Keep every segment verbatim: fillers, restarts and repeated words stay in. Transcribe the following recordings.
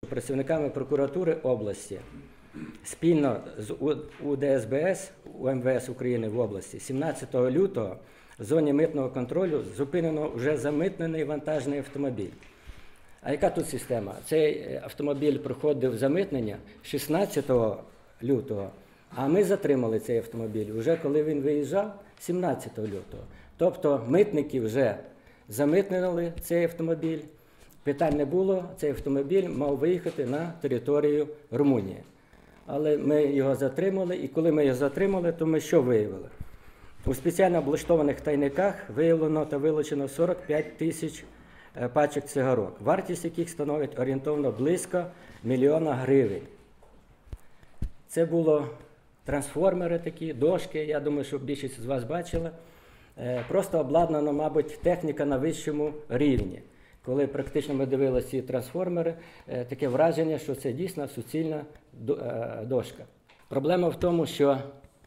Працівниками прокуратури області спільно з У Д С Б С, У М В С України в області сімнадцятого лютого в зоні митного контролю зупинено вже замитнений вантажний автомобіль. А яка тут система? Цей автомобіль проходив замитнення шістнадцятого лютого, а ми затримали цей автомобіль вже коли він виїжджав сімнадцятого лютого. Тобто митники вже замитнили цей автомобіль. Питань не було, цей автомобіль мав виїхати на територію Румунії. Але ми його затримали, і коли ми його затримали, то ми що виявили? У спеціально облаштованих тайниках виявлено та вилучено сорок п'ять тисяч пачок цигарок, вартість яких становить орієнтовно близько мільйона гривень. Це були трансформери такі, дошки, я думаю, що більшість з вас бачила. Просто обладнана, мабуть, техніка на вищому рівні. Коли практично ми дивилися ці трансформери, таке враження, що це дійсно суцільна дошка. Проблема в тому, що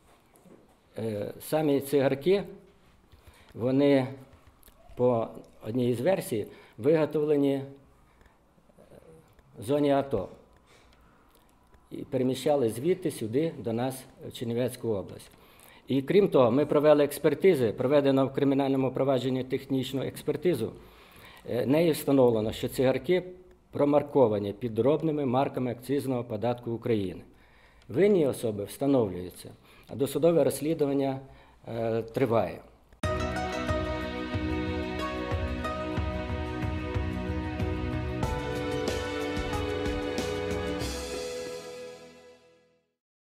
самі цигарки, вони по одній із версій виготовлені в зоні АТО і переміщали звідти сюди до нас в Чернівецьку область. І крім того, ми провели експертизи, проведено в кримінальному провадженні технічну експертизу. Нею встановлено, що цигарки промарковані підробними марками акцизного податку України. Винні особи встановлюються, а досудове розслідування е, триває.